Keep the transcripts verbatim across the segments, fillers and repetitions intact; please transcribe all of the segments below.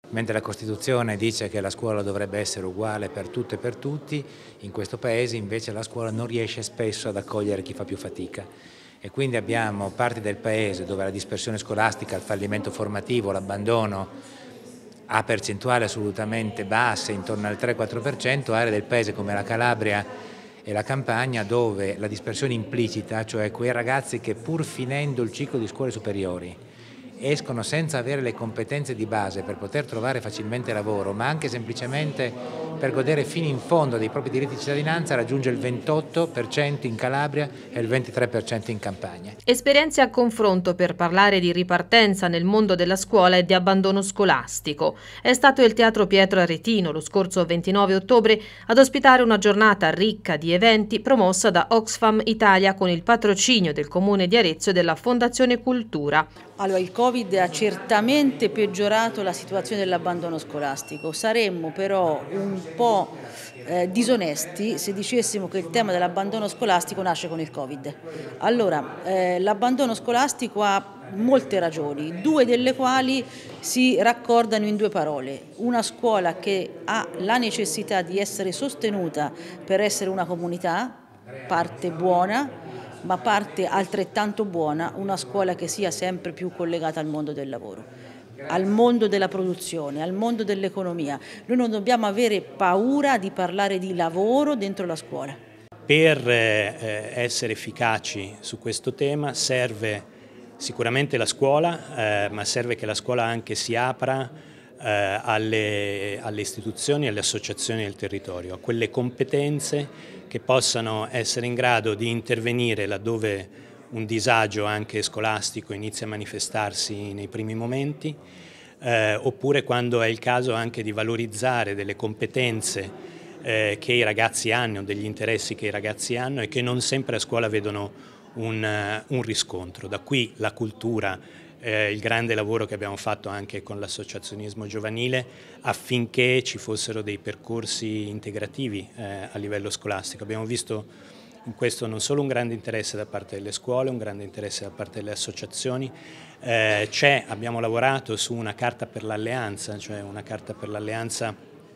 Mentre la Costituzione dice che la scuola dovrebbe essere uguale per tutto e per tutti, in questo Paese invece la scuola non riesce spesso ad accogliere chi fa più fatica. E quindi abbiamo parti del Paese dove la dispersione scolastica, il fallimento formativo, l'abbandono ha percentuali assolutamente basse, intorno al tre quattro per cento, aree del Paese come la Calabria e la Campania dove la dispersione implicita, cioè quei ragazzi che pur finendo il ciclo di scuole superiori escono senza avere le competenze di base per poter trovare facilmente lavoro, ma anche semplicemente per godere fino in fondo dei propri diritti di cittadinanza, raggiunge il ventotto per cento in Calabria e il ventitré per cento in Campania. Esperienze a confronto per parlare di ripartenza nel mondo della scuola e di abbandono scolastico. È stato il Teatro Pietro Aretino lo scorso ventinove ottobre ad ospitare una giornata ricca di eventi promossa da Oxfam Italia con il patrocinio del Comune di Arezzo e della Fondazione Cultura. Allora, il Covid ha certamente peggiorato la situazione dell'abbandono scolastico. Saremmo però un po' eh, disonesti se dicessimo che il tema dell'abbandono scolastico nasce con il Covid. Allora, eh, l'abbandono scolastico ha molte ragioni, due delle quali si raccordano in due parole. Una scuola che ha la necessità di essere sostenuta per essere una comunità, parte buona, ma parte altrettanto buona una scuola che sia sempre più collegata al mondo del lavoro, al mondo della produzione, al mondo dell'economia. Noi non dobbiamo avere paura di parlare di lavoro dentro la scuola. Per eh, essere efficaci su questo tema serve sicuramente la scuola, eh, ma serve che la scuola anche si apra eh, alle, alle istituzioni e alle associazioni del territorio, a quelle competenze che possano essere in grado di intervenire laddove un disagio anche scolastico inizia a manifestarsi nei primi momenti, eh, oppure quando è il caso anche di valorizzare delle competenze eh, che i ragazzi hanno, degli interessi che i ragazzi hanno e che non sempre a scuola vedono un, uh, un riscontro. Da qui la cultura, eh, il grande lavoro che abbiamo fatto anche con l'associazionismo giovanile affinché ci fossero dei percorsi integrativi eh, a livello scolastico. Abbiamo visto in questo non solo un grande interesse da parte delle scuole, un grande interesse da parte delle associazioni, eh, c'è, abbiamo lavorato su una carta per l'alleanza, cioè una carta per l'alleanza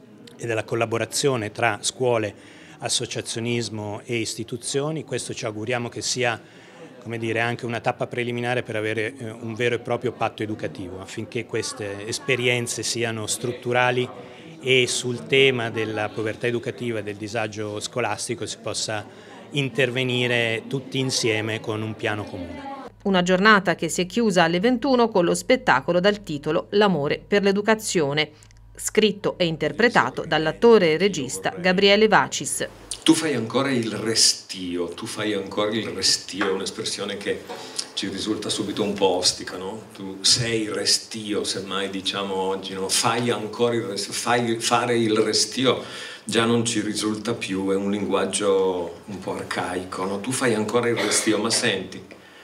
e della collaborazione tra scuole, associazionismo e istituzioni. Questo ci auguriamo che sia, come dire, anche una tappa preliminare per avere eh, un vero e proprio patto educativo, affinché queste esperienze siano strutturali e sul tema della povertà educativa e del disagio scolastico si possa intervenire tutti insieme con un piano comune. Una giornata che si è chiusa alle ventuno con lo spettacolo dal titolo L'amore per l'educazione, scritto e interpretato dall'attore e regista Gabriele Vacis. Tu fai ancora il restio, tu fai ancora il restio, è un'espressione che ci risulta subito un po' ostica, no? Tu sei restio, semmai diciamo oggi, no? Fai ancora il restio, fai, fare il restio già non ci risulta più, è un linguaggio un po' arcaico, no? Tu fai ancora il restio, ma senti,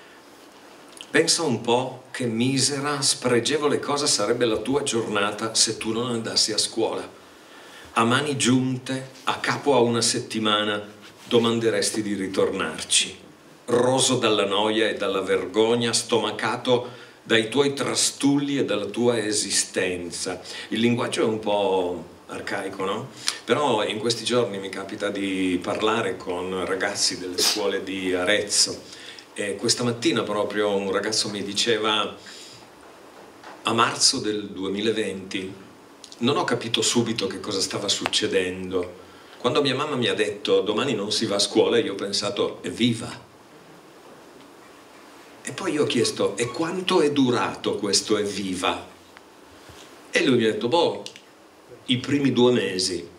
pensa un po' che misera, spregevole cosa sarebbe la tua giornata se tu non andassi a scuola. A mani giunte, a capo a una settimana, domanderesti di ritornarci, roso dalla noia e dalla vergogna, stomacato dai tuoi trastulli e dalla tua esistenza. Il linguaggio è un po' arcaico, no? Però in questi giorni mi capita di parlare con ragazzi delle scuole di Arezzo e questa mattina proprio un ragazzo mi diceva: a marzo del duemilaventi non ho capito subito che cosa stava succedendo. Quando mia mamma mi ha detto domani non si va a scuola, io ho pensato evviva. E poi io ho chiesto e quanto è durato questo evviva? E lui mi ha detto boh, i primi due mesi.